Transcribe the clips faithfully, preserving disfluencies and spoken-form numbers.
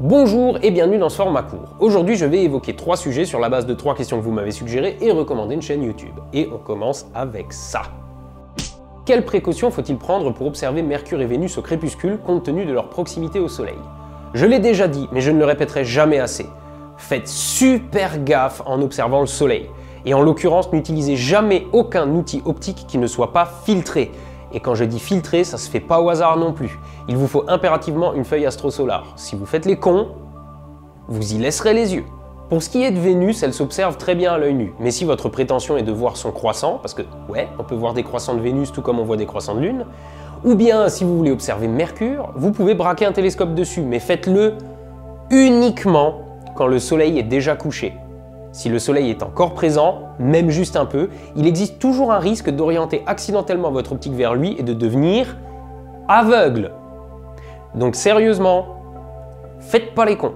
Bonjour et bienvenue dans ce format court. Aujourd'hui je vais évoquer trois sujets sur la base de trois questions que vous m'avez suggérées et recommander une chaîne YouTube. Et on commence avec ça. Quelles précautions faut-il prendre pour observer Mercure et Vénus au crépuscule compte tenu de leur proximité au Soleil? Je l'ai déjà dit, mais je ne le répéterai jamais assez. Faites super gaffe en observant le Soleil. Et en l'occurrence, n'utilisez jamais aucun outil optique qui ne soit pas filtré. Et quand je dis filtré, ça se fait pas au hasard non plus. Il vous faut impérativement une feuille astrosolare. Si vous faites les cons, vous y laisserez les yeux. Pour ce qui est de Vénus, elle s'observe très bien à l'œil nu. Mais si votre prétention est de voir son croissant, parce que ouais, on peut voir des croissants de Vénus tout comme on voit des croissants de Lune, ou bien si vous voulez observer Mercure, vous pouvez braquer un télescope dessus, mais faites-le uniquement quand le Soleil est déjà couché. Si le Soleil est encore présent, même juste un peu, il existe toujours un risque d'orienter accidentellement votre optique vers lui et de devenir aveugle. Donc sérieusement, faites pas les cons.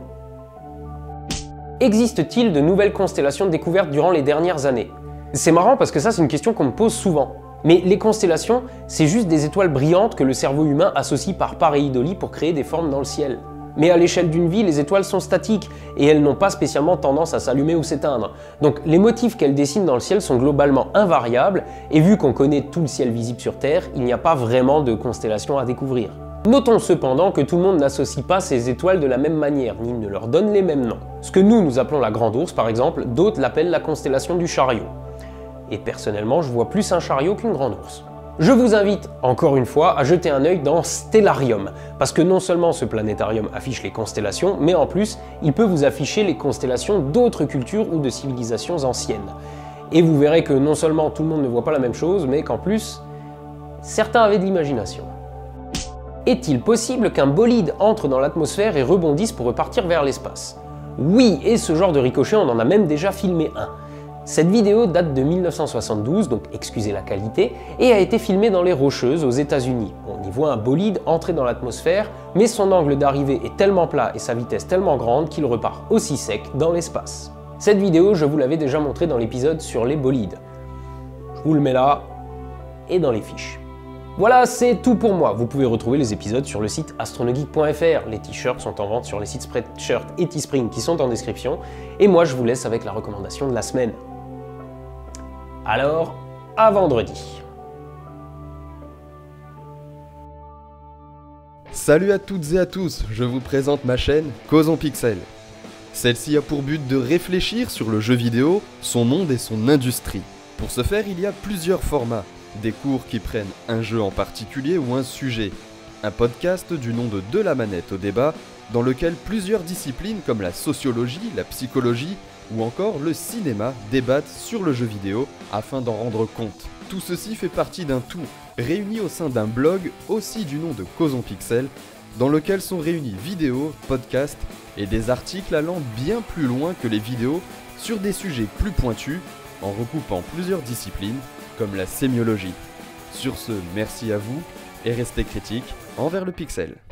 Existe-t-il de nouvelles constellations découvertes durant les dernières années? C'est marrant parce que ça c'est une question qu'on me pose souvent. Mais les constellations, c'est juste des étoiles brillantes que le cerveau humain associe par pareidolie pour créer des formes dans le ciel. Mais à l'échelle d'une vie, les étoiles sont statiques et elles n'ont pas spécialement tendance à s'allumer ou s'éteindre. Donc les motifs qu'elles dessinent dans le ciel sont globalement invariables et vu qu'on connaît tout le ciel visible sur Terre, il n'y a pas vraiment de constellations à découvrir. Notons cependant que tout le monde n'associe pas ces étoiles de la même manière, ni ne leur donne les mêmes noms. Ce que nous, nous appelons la Grande Ourse par exemple, d'autres l'appellent la constellation du Chariot. Et personnellement, je vois plus un chariot qu'une Grande Ourse. Je vous invite, encore une fois, à jeter un œil dans Stellarium, parce que non seulement ce planétarium affiche les constellations, mais en plus, il peut vous afficher les constellations d'autres cultures ou de civilisations anciennes. Et vous verrez que non seulement tout le monde ne voit pas la même chose, mais qu'en plus, certains avaient de l'imagination. Est-il possible qu'un bolide entre dans l'atmosphère et rebondisse pour repartir vers l'espace? Oui, et ce genre de ricochet, on en a même déjà filmé un. Cette vidéo date de mille neuf cent soixante-douze, donc excusez la qualité, et a été filmée dans les Rocheuses aux États-Unis. On y voit un bolide entrer dans l'atmosphère, mais son angle d'arrivée est tellement plat et sa vitesse tellement grande qu'il repart aussi sec dans l'espace. Cette vidéo, je vous l'avais déjà montrée dans l'épisode sur les bolides. Je vous le mets là, et dans les fiches. Voilà, c'est tout pour moi. Vous pouvez retrouver les épisodes sur le site astronogeek point F R. Les t-shirts sont en vente sur les sites Spreadshirt et Teespring qui sont en description. Et moi, je vous laisse avec la recommandation de la semaine. Alors, à vendredi. Salut à toutes et à tous, je vous présente ma chaîne Causons Pixel. Celle-ci a pour but de réfléchir sur le jeu vidéo, son monde et son industrie. Pour ce faire, il y a plusieurs formats. Des cours qui prennent un jeu en particulier ou un sujet. Un podcast du nom de De la manette au débat, dans lequel plusieurs disciplines comme la sociologie, la psychologie ou encore le cinéma débattent sur le jeu vidéo afin d'en rendre compte. Tout ceci fait partie d'un tout, réuni au sein d'un blog aussi du nom de Causons Pixel, dans lequel sont réunis vidéos, podcasts et des articles allant bien plus loin que les vidéos sur des sujets plus pointus, en recoupant plusieurs disciplines comme la sémiologie. Sur ce, merci à vous et restez critiques envers le pixel.